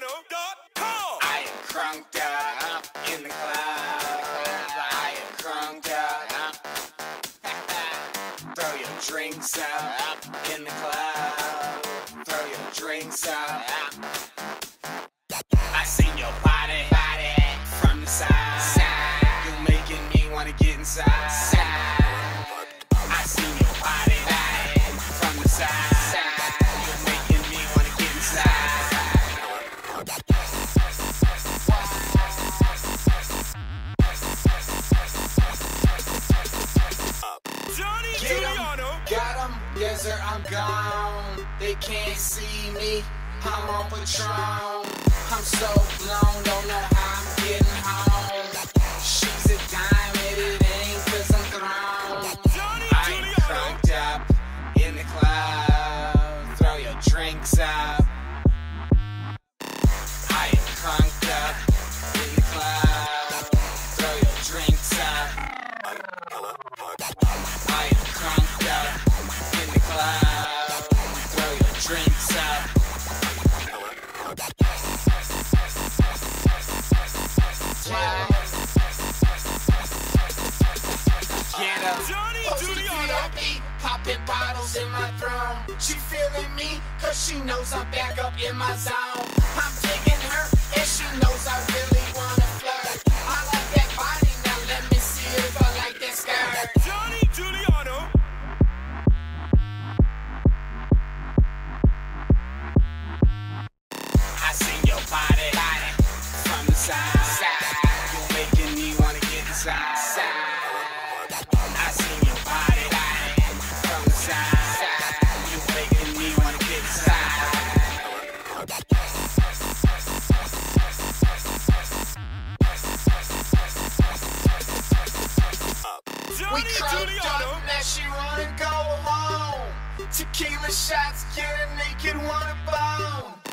JohnnyJuliano.com. I am crunked up in the club. I am crunked up. Throw your drinks up in the club. Throw your drinks up. I seen your body from the side. You making me wanna get inside. I seen your body from the side. You making me wanna get inside. JohnnyJuliano. Got 'em, yes sir, I'm gone. They can't see me, I'm on Patron. I'm so blown, don't know how I'm getting home. She's a diamond, it ain't 'cause I'm thrown. I am crunked up in the club. Throw your drinks up. I am crunked up in the club. Throw your drinks up. I am crunked up in the club. Throw your drinks up. JohnnyJuliano. Popping bottles in my throne. She feeling me, 'cause she knows I'm back up in my zone. I'm digging her, and she knows I really wanna flirt. I like that body, now let me see if I like that skirt. JohnnyJuliano. I seen your body from the side. You making me wanna get inside. I seen your body from the side. You making me wanna get inside. We crunked up, now she wanna go home. Tequila shots, get her naked, wanna bone.